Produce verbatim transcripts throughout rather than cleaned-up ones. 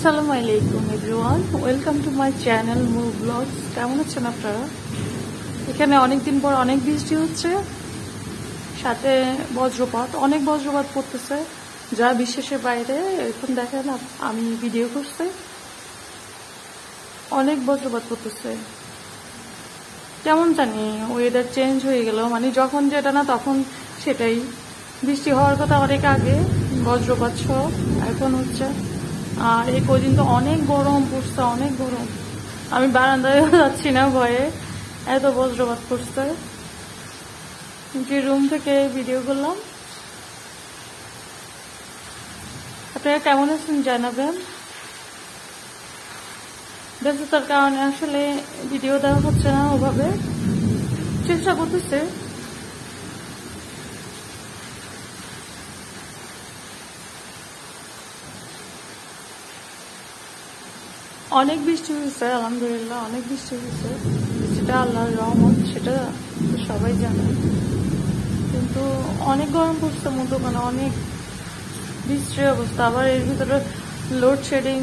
আসসালামু আলাইকুম everyone, welcome to my channel move blogs. কেমন আছেন আপনারা? এখানে অনেকদিন পর অনেক বৃষ্টি হচ্ছে, সাথে বজ্রপাত, অনেক বজ্রপাত পড়তেছে যা বিশ্বাসের বাইরে। এখন দেখেন আমি ভিডিও করছি, অনেক বজ্রপাত পড়তেছে। কেমন জানি ওয়েদার চেঞ্জ হয়ে গেল, মানে যখন যেটা না তখন সেটাই। বৃষ্টি হওয়ার কথা অনেক আগে, বজ্রপাত সহ এখন হচ্ছে। আর এই কদিন তো অনেক গরম পড়ছে, অনেক গরম। আমি বারান্দায় যাচ্ছি না ভয়ে, এত বজ্রপাত পড়ছে। যে রুম থেকে ভিডিও করলাম। আপনারা কেমন আছেন জানাবেন। ব্যস্ততার কারণে আসলে ভিডিও দেওয়া হচ্ছে না ওভাবে, চেষ্টা করতেছে। অনেক বৃষ্টি হয়েছে, আলহামদুলিল্লাহ অনেক বৃষ্টি হয়েছে। বৃষ্টিটা আল্লাহর রহমত, সেটা সবাই জানে। কিন্তু অনেক গরম পড়ছে, মধ্যখানে অনেক বৃষ্টির অবস্থা। আবার এর ভিতরে লোডশেডিং,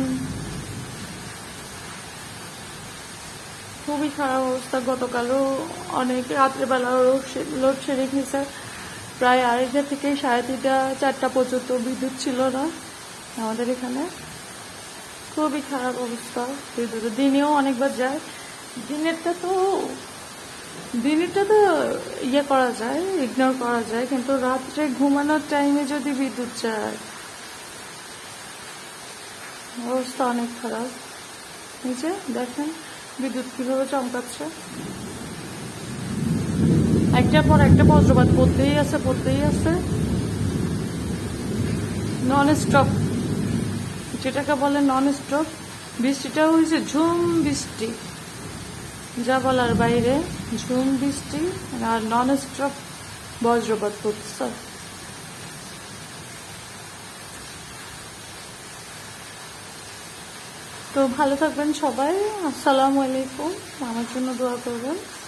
খুবই খারাপ অবস্থা। গতকালও অনেক রাত্রেবেলাও লোডশেডিং হয়েছে, প্রায় আড়াইটা থেকে সাড়ে তিনটা চারটা পর্যন্ত বিদ্যুৎ ছিল না আমাদের এখানে। খুবই খারাপ অবস্থা। বিদ্যুৎ দিনেও অনেকবার যায়। দিনেরটা তো দিনেরটা তো ইয়ে করা যায়, ইগনোর করা যায়, কিন্তু রাত্রে ঘুমানোর টাইমে যদি বিদ্যুৎ যায়, অবস্থা অনেক খারাপ। নিচে দেখেন বিদ্যুৎ কিভাবে চমকাচ্ছে, একটার পর একটা বজ্রপাত পড়তেই আছে পড়তেই আছে নন স্টপ, যেটাকে বলে নন স্টপ। বৃষ্টিটাও হয়েছে ঝুম বৃষ্টি, যা বলার বাইরে। ঝুম বৃষ্টি আর নন স্টপ বজ্রপাত পড়ছে। তো ভালো থাকবেন সবাই। আসসালামু আলাইকুম। আমার জন্য দোয়া করবেন।